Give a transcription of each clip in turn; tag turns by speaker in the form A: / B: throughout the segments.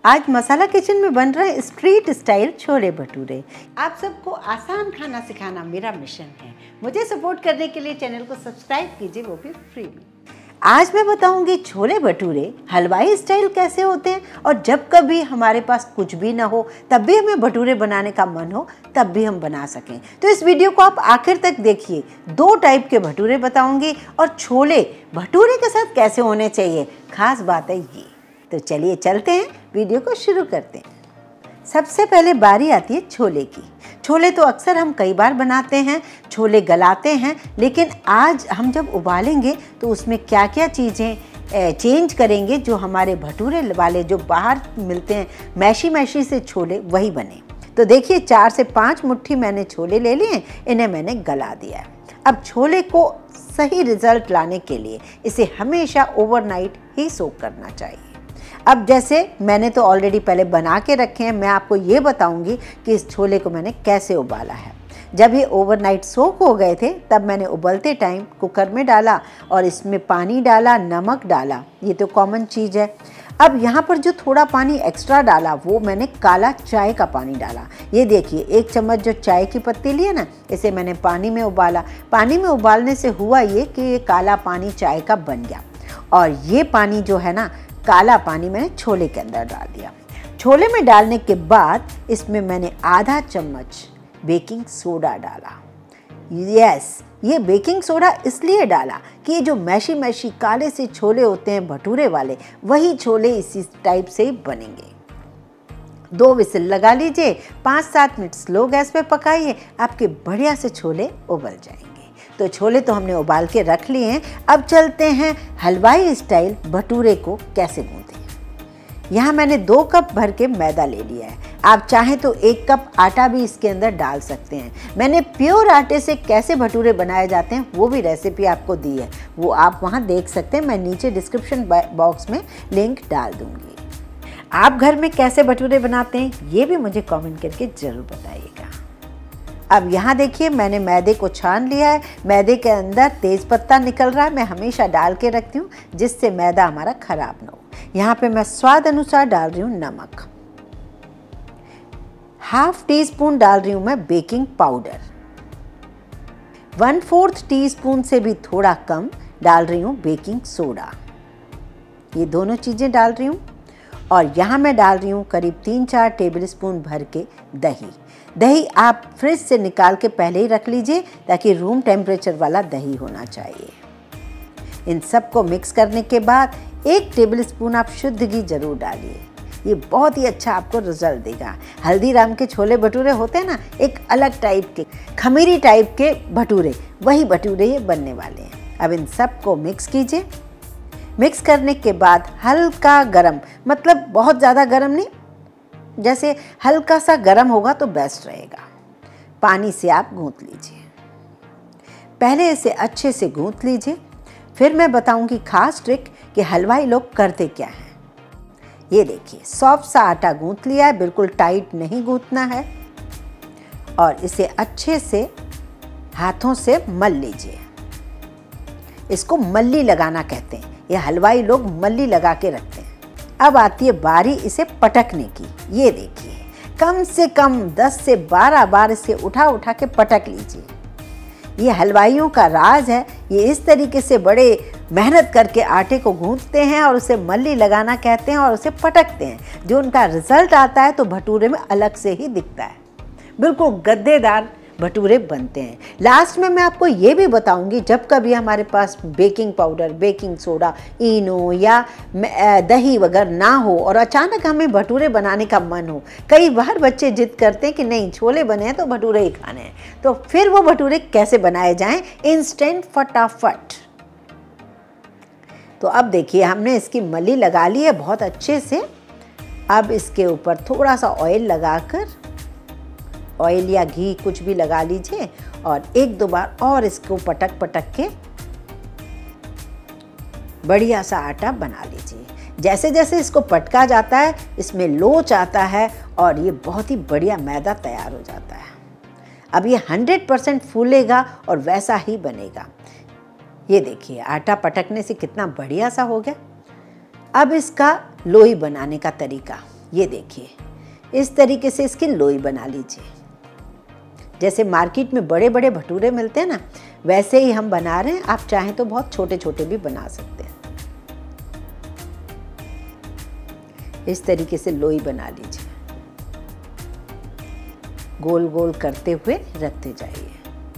A: आज मसाला किचन में बन रहे स्ट्रीट स्टाइल छोले भटूरे। आप सबको आसान खाना सिखाना मेरा मिशन है। मुझे सपोर्ट करने के लिए चैनल को सब्सक्राइब कीजिए, वो भी फ्री में। आज मैं बताऊंगी छोले भटूरे हलवाई स्टाइल कैसे होते हैं, और जब कभी हमारे पास कुछ भी ना हो तब भी हमें भटूरे बनाने का मन हो तब भी हम बना सकें। तो इस वीडियो को आप आखिर तक देखिए। 2 टाइप के भटूरे बताऊंगी और छोले भटूरे के साथ कैसे होने चाहिए, खास बात है ये। तो चलिए चलते हैं, वीडियो को शुरू करते हैं। सबसे पहले बारी आती है छोले की। छोले तो अक्सर हम कई बार बनाते हैं, छोले गलाते हैं, लेकिन आज हम जब उबालेंगे तो उसमें क्या क्या चीज़ें चेंज करेंगे जो हमारे भटूरे वाले जो बाहर मिलते हैं मैशी से छोले वही बने। तो देखिए 4 से 5 मुट्ठी मैंने छोले ले लिए, इन्हें मैंने गला दिया है। अब छोले को सही रिजल्ट लाने के लिए इसे हमेशा ओवरनाइट ही सोक करना चाहिए। अब जैसे मैंने तो ऑलरेडी पहले बना के रखे हैं, मैं आपको ये बताऊंगी कि इस छोले को मैंने कैसे उबाला है। जब ये ओवरनाइट सोक हो गए थे तब मैंने उबलते टाइम कुकर में डाला और इसमें पानी डाला, नमक डाला, ये तो कॉमन चीज़ है। अब यहाँ पर जो थोड़ा पानी एक्स्ट्रा डाला वो मैंने काला चाय का पानी डाला। ये देखिए 1 चम्मच जो चाय की पत्ती ली है ना, इसे मैंने पानी में उबाला। पानी में उबालने से हुआ ये कि ये काला पानी चाय का बन गया, और ये पानी जो है ना, काला पानी मैंने छोले के अंदर डाल दिया। छोले में डालने के बाद इसमें मैंने आधा चम्मच बेकिंग सोडा डाला। यस, ये बेकिंग सोडा इसलिए डाला कि ये जो मैशी काले से छोले होते हैं भटूरे वाले, वही छोले इसी टाइप से ही बनेंगे। 2 विसिल लगा लीजिए, 5-7 मिनट स्लो गैस पे पकाइए, आपके बढ़िया से छोले उबल जाएंगे। तो छोले तो हमने उबाल के रख लिए हैं। अब चलते हैं हलवाई स्टाइल भटूरे को कैसे गूंथें। यहाँ मैंने 2 कप भर के मैदा ले लिया है। आप चाहें तो 1 कप आटा भी इसके अंदर डाल सकते हैं। मैंने प्योर आटे से कैसे भटूरे बनाए जाते हैं वो भी रेसिपी आपको दी है, वो आप वहाँ देख सकते हैं। मैं नीचे डिस्क्रिप्शन बॉक्स में लिंक डाल दूँगी। आप घर में कैसे भटूरे बनाते हैं ये भी मुझे कमेंट करके ज़रूर बताइएगा। अब यहाँ देखिए मैंने मैदे को छान लिया है। मैदे के अंदर तेज़ पत्ता निकल रहा है, मैं हमेशा डाल के रखती हूँ जिससे मैदा हमारा ख़राब ना हो। यहाँ पे मैं स्वाद अनुसार डाल रही हूँ नमक। 1/2 टीस्पून डाल रही हूँ मैं बेकिंग पाउडर। 1/4 टीस्पून से भी थोड़ा कम डाल रही हूँ बेकिंग सोडा। ये दोनों चीज़ें डाल रही हूँ। और यहाँ मैं डाल रही हूँ करीब 3-4 टेबलस्पून भर के दही। दही आप फ्रिज से निकाल के पहले ही रख लीजिए, ताकि रूम टेम्परेचर वाला दही होना चाहिए। इन सब को मिक्स करने के बाद 1 टेबलस्पून आप शुद्ध घी जरूर डालिए, ये बहुत ही अच्छा आपको रिजल्ट देगा। हल्दीराम के छोले भटूरे होते हैं ना, एक अलग टाइप के खमीरी टाइप के भटूरे, वही भटूरे ये बनने वाले हैं। अब इन सब को मिक्स कीजिए। मिक्स करने के बाद हल्का गरम, मतलब बहुत ज़्यादा गरम नहीं, जैसे हल्का सा गरम होगा तो बेस्ट रहेगा, पानी से आप गूंथ लीजिए। पहले इसे अच्छे से गूंथ लीजिए, फिर मैं बताऊंगी खास ट्रिक कि हलवाई लोग करते क्या हैं। ये देखिए सॉफ्ट सा आटा गूंथ लिया है, बिल्कुल टाइट नहीं गूंथना है, और इसे अच्छे से हाथों से मल लीजिए। इसको मल्ली लगाना कहते हैं, ये हलवाई लोग मल्ली लगा के रखते हैं। अब आती है बारी इसे पटकने की। ये देखिए कम से कम 10 से 12 बार इसे उठा के पटक लीजिए। ये हलवाइयों का राज है, ये इस तरीके से बड़े मेहनत करके आटे को गूंथते हैं और उसे मल्ली लगाना कहते हैं और उसे पटकते हैं। जो उनका रिजल्ट आता है तो भटूरे में अलग से ही दिखता है, बिल्कुल गद्देदार भटूरे बनते हैं। लास्ट में मैं आपको ये भी बताऊंगी, जब कभी हमारे पास baking powder, baking soda, Eno या दही वगैरह ना हो और अचानक हमें भटूरे बनाने का मन हो, कई बार बच्चे जिद करते हैं कि नहीं छोले बने हैं तो भटूरे ही खाने हैं, तो फिर वो भटूरे कैसे बनाए जाएं इंस्टेंट फटाफट। तो अब देखिए हमने इसकी मल्ली लगा ली है बहुत अच्छे से। अब इसके ऊपर थोड़ा सा ऑयल लगाकर, ऑयल या घी कुछ भी लगा लीजिए, और 1-2 बार और इसको पटक के बढ़िया सा आटा बना लीजिए। जैसे जैसे इसको पटका जाता है इसमें लोच आता है और ये बहुत ही बढ़िया मैदा तैयार हो जाता है। अब ये 100% फूलेगा और वैसा ही बनेगा। ये देखिए आटा पटकने से कितना बढ़िया सा हो गया। अब इसका लोई बनाने का तरीका, ये देखिए, इस तरीके से इसकी लोई बना लीजिए। जैसे मार्केट में बड़े बड़े भटूरे मिलते हैं ना, वैसे ही हम बना रहे हैं। आप चाहें तो बहुत छोटे छोटे भी बना सकते हैं। इस तरीके से लोई बना लीजिए, गोल गोल करते हुए रखते जाइए।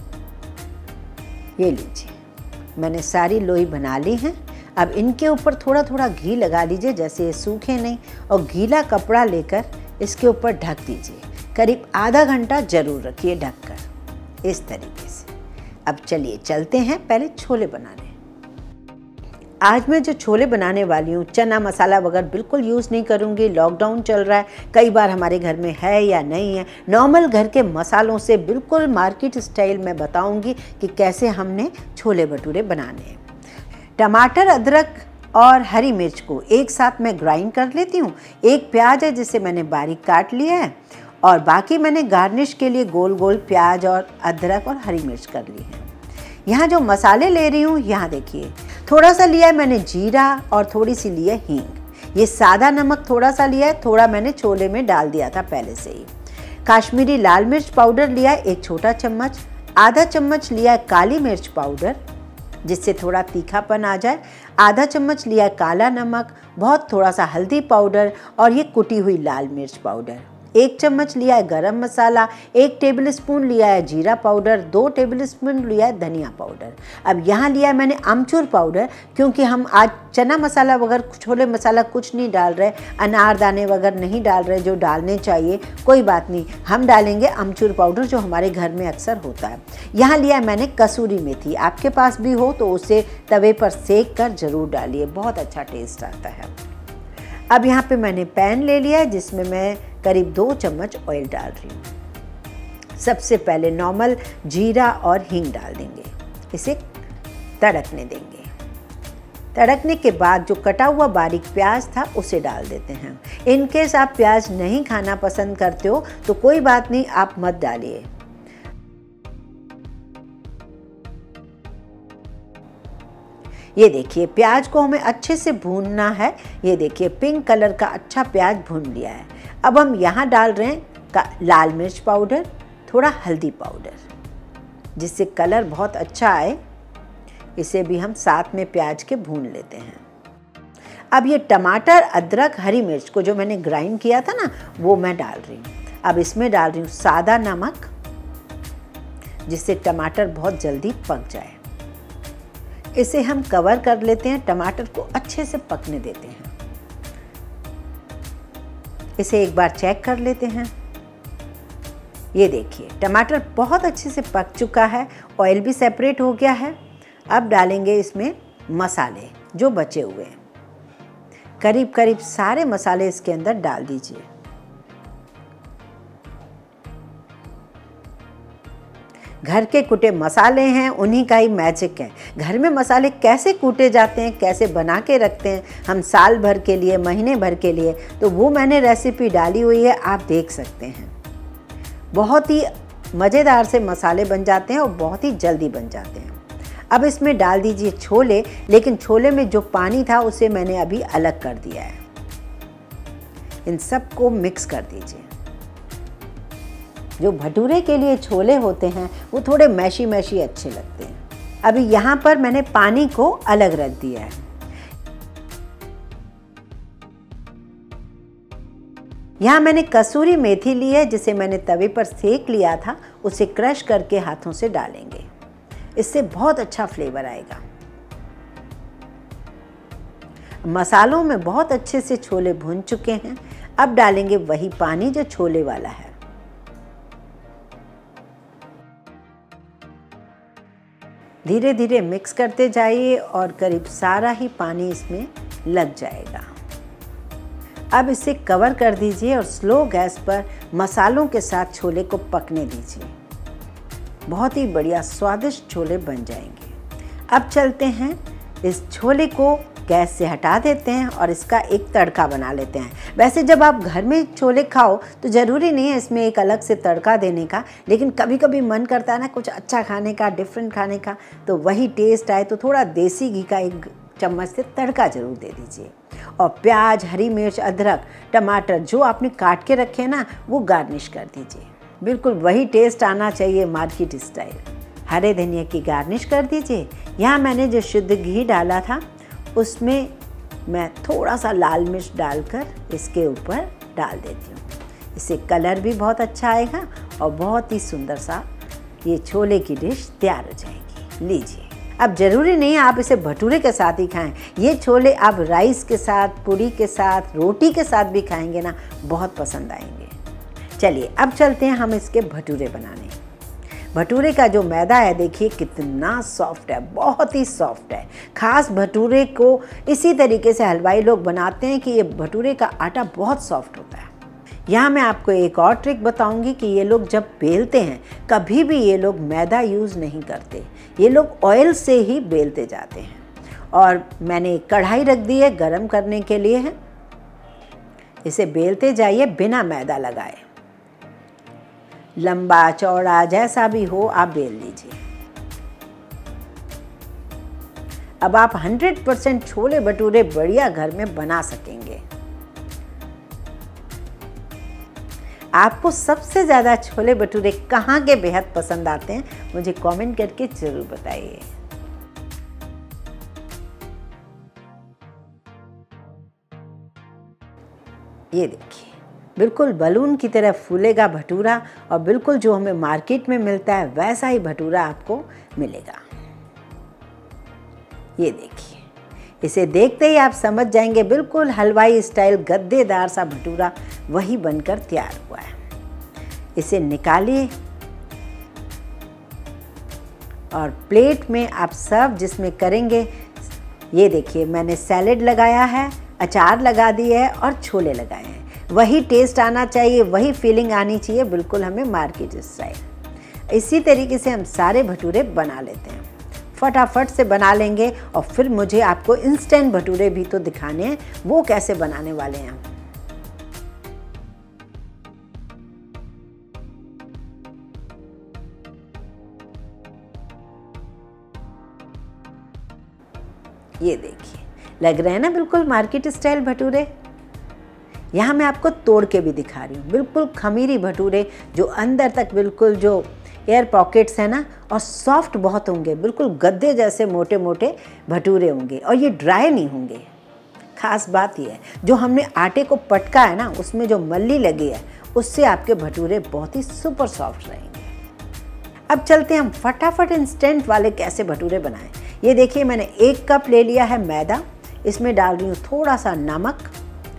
A: ये लीजिए, मैंने सारी लोई बना ली है। अब इनके ऊपर थोड़ा थोड़ा घी लगा लीजिए, जैसे ये सूखे नहीं, और गीला कपड़ा लेकर इसके ऊपर ढक दीजिए। करीब आधा घंटा जरूर रखिए ढककर, इस तरीके से। अब चलिए चलते हैं पहले छोले बनाने। आज मैं जो छोले बनाने वाली हूँ, चना मसाला वगैरह बिल्कुल यूज़ नहीं करूँगी। लॉकडाउन चल रहा है, कई बार हमारे घर में है या नहीं है। नॉर्मल घर के मसालों से बिल्कुल मार्केट स्टाइल में बताऊँगी कि कैसे हमने छोले भटूरे बनाने हैं। टमाटर, अदरक और हरी मिर्च को एक साथ मैं ग्राइंड कर लेती हूँ। एक प्याज है जिसे मैंने बारीक काट लिया है, और बाकी मैंने गार्निश के लिए गोल गोल प्याज और अदरक और हरी मिर्च कर ली है। यहाँ जो मसाले ले रही हूँ, यहाँ देखिए, थोड़ा सा लिया है मैंने जीरा और थोड़ी सी ली है हींग। ये सादा नमक थोड़ा सा लिया है, थोड़ा मैंने छोले में डाल दिया था पहले से ही। काश्मीरी लाल मिर्च पाउडर लिया है 1 छोटा चम्मच। आधा चम्मच लिया है काली मिर्च पाउडर, जिससे थोड़ा तीखापन आ जाए। आधा चम्मच लिया है काला नमक, बहुत थोड़ा सा हल्दी पाउडर, और ये कुटी हुई लाल मिर्च पाउडर। 1 चम्मच लिया है गरम मसाला, 1 टेबलस्पून लिया है जीरा पाउडर, 2 टेबलस्पून लिया है धनिया पाउडर। अब यहाँ लिया है मैंने अमचूर पाउडर, क्योंकि हम आज चना मसाला वगैरह, छोले मसाला कुछ नहीं डाल रहे, अनारदाने वगैरह नहीं डाल रहे जो डालने चाहिए। कोई बात नहीं, हम डालेंगे अमचूर पाउडर जो हमारे घर में अक्सर होता है। यहाँ लिया है मैंने कसूरी मेथी, आपके पास भी हो तो उसे तवे पर सेक कर ज़रूर डालिए, बहुत अच्छा टेस्ट आता है। अब यहाँ पे मैंने पैन ले लिया है जिसमें मैं करीब 2 चम्मच ऑयल डाल रही हूँ। सबसे पहले नॉर्मल जीरा और हींग डाल देंगे, इसे तड़कने देंगे। तड़कने के बाद जो कटा हुआ बारीक प्याज था उसे डाल देते हैं। इन केस आप प्याज नहीं खाना पसंद करते हो तो कोई बात नहीं, आप मत डालिए। ये देखिए, प्याज को हमें अच्छे से भूनना है। ये देखिए, पिंक कलर का अच्छा प्याज भून लिया है। अब हम यहाँ डाल रहे हैं लाल मिर्च पाउडर, थोड़ा हल्दी पाउडर, जिससे कलर बहुत अच्छा आए। इसे भी हम साथ में प्याज के भून लेते हैं। अब ये टमाटर, अदरक, हरी मिर्च को जो मैंने ग्राइंड किया था ना, वो मैं डाल रही हूँ। अब इसमें डाल रही हूँ सादा नमक, जिससे टमाटर बहुत जल्दी पक जाए। इसे हम कवर कर लेते हैं, टमाटर को अच्छे से पकने देते हैं। इसे एक बार चेक कर लेते हैं। ये देखिए, टमाटर बहुत अच्छे से पक चुका है, ऑयल भी सेपरेट हो गया है। अब डालेंगे इसमें मसाले जो बचे हुए हैं। करीब करीब सारे मसाले इसके अंदर डाल दीजिए। घर के कुटे मसाले हैं, उन्हीं का ही मैजिक है। घर में मसाले कैसे कूटे जाते हैं, कैसे बना के रखते हैं हम साल भर के लिए, महीने भर के लिए, तो वो मैंने रेसिपी डाली हुई है, आप देख सकते हैं। बहुत ही मज़ेदार से मसाले बन जाते हैं और बहुत ही जल्दी बन जाते हैं। अब इसमें डाल दीजिए छोले, लेकिन छोले में जो पानी था उसे मैंने अभी अलग कर दिया है। इन सबको मिक्स कर दीजिए। जो भटूरे के लिए छोले होते हैं वो थोड़े मैशी मैशी अच्छे लगते हैं। अभी यहाँ पर मैंने पानी को अलग रख दिया है। यहाँ मैंने कसूरी मेथी ली है, जिसे मैंने तवे पर सेक लिया था, उसे क्रश करके हाथों से डालेंगे। इससे बहुत अच्छा फ्लेवर आएगा। मसालों में बहुत अच्छे से छोले भुन चुके हैं। अब डालेंगे वही पानी जो छोले वाला है। धीरे धीरे मिक्स करते जाइए और करीब सारा ही पानी इसमें लग जाएगा। अब इसे कवर कर दीजिए और स्लो गैस पर मसालों के साथ छोले को पकने दीजिए। बहुत ही बढ़िया स्वादिष्ट छोले बन जाएंगे। अब चलते हैं, इस छोले को गैस से हटा देते हैं और इसका एक तड़का बना लेते हैं। वैसे जब आप घर में छोले खाओ तो ज़रूरी नहीं है इसमें एक अलग से तड़का देने का, लेकिन कभी कभी मन करता है ना कुछ अच्छा खाने का, डिफरेंट खाने का, तो वही टेस्ट आए तो थोड़ा देसी घी का 1 चम्मच से तड़का ज़रूर दे दीजिए। और प्याज, हरी मिर्च, अदरक, टमाटर जो आपने काट के रखे हैं ना, वो गार्निश कर दीजिए। बिल्कुल वही टेस्ट आना चाहिए मार्केट स्टाइल। हरे धनिया की गार्निश कर दीजिए। यहाँ मैंने जो शुद्ध घी डाला था उसमें मैं थोड़ा सा लाल मिर्च डालकर इसके ऊपर डाल देती हूँ। इससे कलर भी बहुत अच्छा आएगा और बहुत ही सुंदर सा ये छोले की डिश तैयार हो जाएगी। लीजिए। अब ज़रूरी नहीं है आप इसे भटूरे के साथ ही खाएं। ये छोले आप राइस के साथ, पूड़ी के साथ, रोटी के साथ भी खाएंगे ना, बहुत पसंद आएंगे। चलिए अब चलते हैं हम इसके भटूरे बनाने। भटूरे का जो मैदा है देखिए कितना सॉफ्ट है, बहुत ही सॉफ्ट है। ख़ास भटूरे को इसी तरीके से हलवाई लोग बनाते हैं कि ये भटूरे का आटा बहुत सॉफ्ट होता है। यहाँ मैं आपको एक और ट्रिक बताऊंगी कि ये लोग जब बेलते हैं कभी भी ये लोग मैदा यूज़ नहीं करते, ये लोग ऑयल से ही बेलते जाते हैं। और मैंने एक कढ़ाई रख दी है गरम करने के लिए है। इसे बेलते जाइए बिना मैदा लगाए, लंबा चौड़ा जैसा भी हो आप बेल लीजिए। अब आप 100% छोले भटूरे बढ़िया घर में बना सकेंगे। आपको सबसे ज़्यादा छोले भटूरे कहाँ के बेहद पसंद आते हैं मुझे कमेंट करके ज़रूर बताइए। ये देखिए बिल्कुल बलून की तरह फूलेगा भटूरा और बिल्कुल जो हमें मार्केट में मिलता है वैसा ही भटूरा आपको मिलेगा। ये देखिए, इसे देखते ही आप समझ जाएंगे बिल्कुल हलवाई स्टाइल गद्देदार सा भटूरा वही बनकर तैयार हुआ है। इसे निकालिए और प्लेट में आप सर्व जिसमें करेंगे। ये देखिए मैंने सैलेड लगाया है, अचार लगा दिए है और छोले लगाए हैं। वही टेस्ट आना चाहिए, वही फीलिंग आनी चाहिए बिल्कुल हमें मार्केट स्टाइल। इसी तरीके से हम सारे भटूरे बना लेते हैं, फटाफट से बना लेंगे। और फिर मुझे आपको इंस्टेंट भटूरे भी तो दिखाने हैं, वो कैसे बनाने वाले हैं हम। ये देखिए लग रहे हैं ना बिल्कुल मार्केट स्टाइल भटूरे। यहाँ मैं आपको तोड़ के भी दिखा रही हूँ, बिल्कुल खमीरी भटूरे जो अंदर तक बिल्कुल जो एयर पॉकेट्स हैं ना, और सॉफ्ट बहुत होंगे, बिल्कुल गद्दे जैसे मोटे मोटे भटूरे होंगे और ये ड्राई नहीं होंगे। खास बात ये है जो हमने आटे को पटका है ना, उसमें जो मल्ली लगी है उससे आपके भटूरे बहुत ही सुपर सॉफ्ट रहेंगे। अब चलते हैं हम फटाफट इंस्टेंट वाले कैसे भटूरे बनाएं। ये देखिए मैंने 1 कप ले लिया है मैदा, इसमें डाल रही हूँ थोड़ा सा नमक।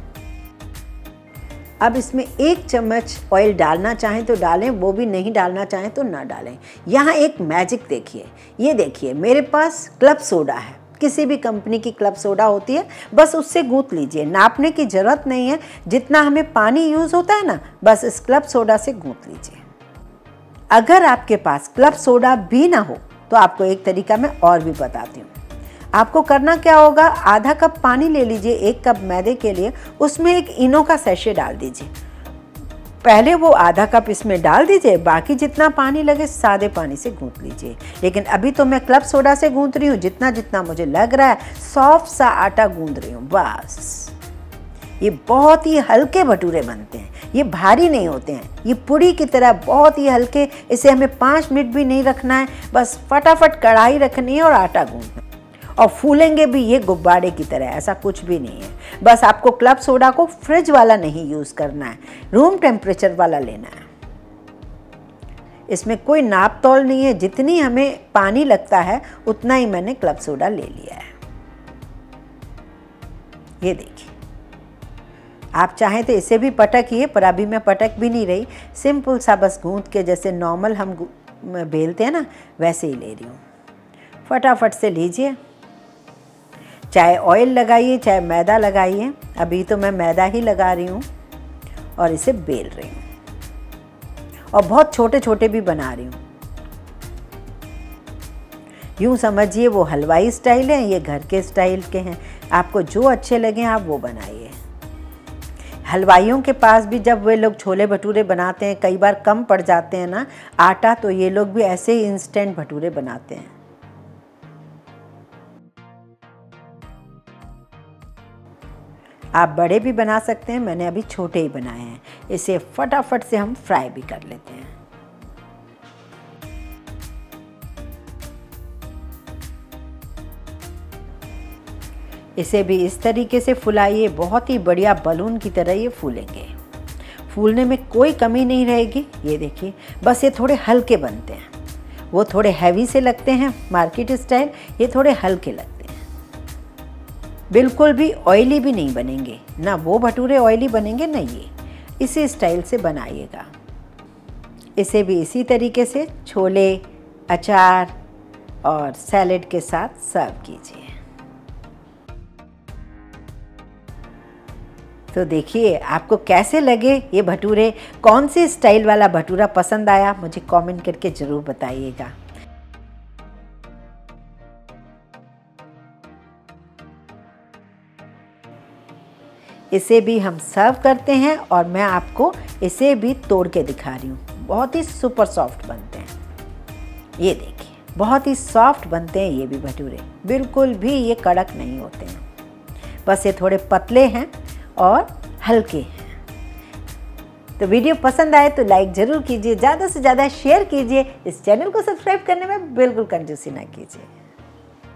A: अब इसमें 1 चम्मच ऑयल डालना चाहें तो डालें, वो भी नहीं डालना चाहें तो ना डालें। यहाँ एक मैजिक देखिए, ये देखिए मेरे पास क्लब सोडा है, किसी भी कंपनी की क्लब सोडा होती है, बस उससे गूंथ लीजिए। नापने की ज़रूरत नहीं है, जितना हमें पानी यूज़ होता है ना, बस इस क्लब सोडा से गूंथ लीजिए। अगर आपके पास क्लब सोडा भी ना हो तो आपको एक तरीका मैं और भी बताती हूँ। आपको करना क्या होगा, आधा कप पानी ले लीजिए 1 कप मैदे के लिए, उसमें एक इनो का सैशे डाल दीजिए। पहले वो आधा कप इसमें डाल दीजिए, बाकी जितना पानी लगे सादे पानी से गूंथ लीजिए। लेकिन अभी तो मैं क्लब सोडा से गूंथ रही हूँ, जितना जितना मुझे लग रहा है सॉफ्ट सा आटा गूंथ रही हूँ बस। ये बहुत ही हल्के भटूरे बनते हैं, ये भारी नहीं होते हैं, ये पूड़ी की तरह बहुत ही हल्के। इसे हमें 5 मिनट भी नहीं रखना है, बस फटाफट कढ़ाई रखनी है और आटा गूंथना, और फूलेंगे भी ये गुब्बारे की तरह, ऐसा कुछ भी नहीं है। बस आपको क्लब सोडा को फ्रिज वाला नहीं यूज़ करना है, रूम टेम्परेचर वाला लेना है। इसमें कोई नाप तोल नहीं है, जितनी हमें पानी लगता है उतना ही मैंने क्लब सोडा ले लिया है। ये देखिए, आप चाहें तो इसे भी पटकिए, पर अभी मैं पटक भी नहीं रही, सिंपल सा बस गूंथ के जैसे नॉर्मल हम बेलते हैं ना वैसे ही ले रही हूँ। फटाफट से लीजिए, चाहे ऑयल लगाइए चाहे मैदा लगाइए। अभी तो मैं मैदा ही लगा रही हूँ और इसे बेल रही हूँ, और बहुत छोटे छोटे भी बना रही हूँ। यूँ समझिए वो हलवाई स्टाइल है, ये घर के स्टाइल के हैं। आपको जो अच्छे लगें आप वो बनाइए। हलवाइयों के पास भी जब वे लोग छोले भटूरे बनाते हैं, कई बार कम पड़ जाते हैं ना आटा, तो ये लोग भी ऐसे ही इंस्टेंट भटूरे बनाते हैं। आप बड़े भी बना सकते हैं, मैंने अभी छोटे ही बनाए हैं। इसे फटाफट से हम फ्राई भी कर लेते हैं। इसे भी इस तरीके से फुलाइए, बहुत ही बढ़िया बलून की तरह ये फूलेंगे। फूलने में कोई कमी नहीं रहेगी। ये देखिए, बस ये थोड़े हल्के बनते हैं। वो थोड़े हैवी से लगते हैं मार्केट स्टाइल, ये थोड़े हल्के लगते हैं। बिल्कुल भी ऑयली भी नहीं बनेंगे, ना वो भटूरे ऑयली बनेंगे ना ये। इसी स्टाइल से बनाइएगा। इसे भी इसी तरीके से छोले, अचार और सैलेड के साथ सर्व कीजिए। तो देखिए आपको कैसे लगे ये भटूरे, कौन से स्टाइल वाला भटूरा पसंद आया, मुझे कमेंट करके ज़रूर बताइएगा। इसे भी हम सर्व करते हैं और मैं आपको इसे भी तोड़ के दिखा रही हूँ। बहुत ही सुपर सॉफ्ट बनते हैं। ये देखिए, बहुत ही सॉफ्ट बनते हैं ये भी भटूरे, बिल्कुल भी ये कड़क नहीं होते हैं। बस ये थोड़े पतले हैं और हल्के हैं। तो वीडियो पसंद आए तो लाइक ज़रूर कीजिए, ज़्यादा से ज़्यादा शेयर कीजिए। इस चैनल को सब्सक्राइब करने में बिल्कुल कंजूसी ना कीजिए।